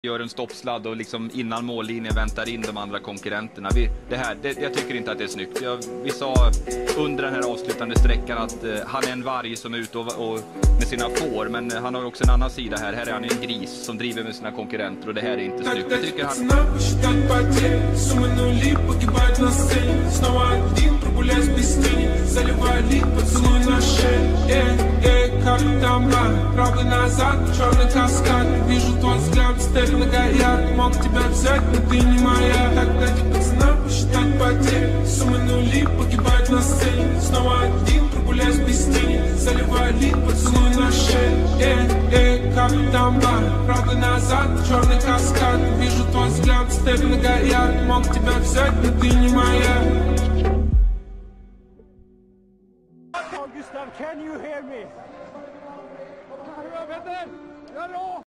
Gör en stoppsladd och liksom innan mållinjen väntar in de andra konkurrenterna. Jag tycker inte att det är snyggt. Vi sa under den här avslutande sträckan att han är en varg som är ute och med sina får, men han har också en annan sida här. Här är han en gris som driver med sina konkurrenter och det här är inte snyggt. Jag tycker han... Мог тебя взять, но ты не моя. Тогда пацана посчитать потери. Суммы нули, погибать на сцене. Снова один, прогуляюсь без тени. Заливай лик, поцелуй на шее. Как там бар, правда назад, черный каскад. Вижу твой взгляд, степь многоярд. Мог тебя взять, но ты не моя. Gustav, can you hear me?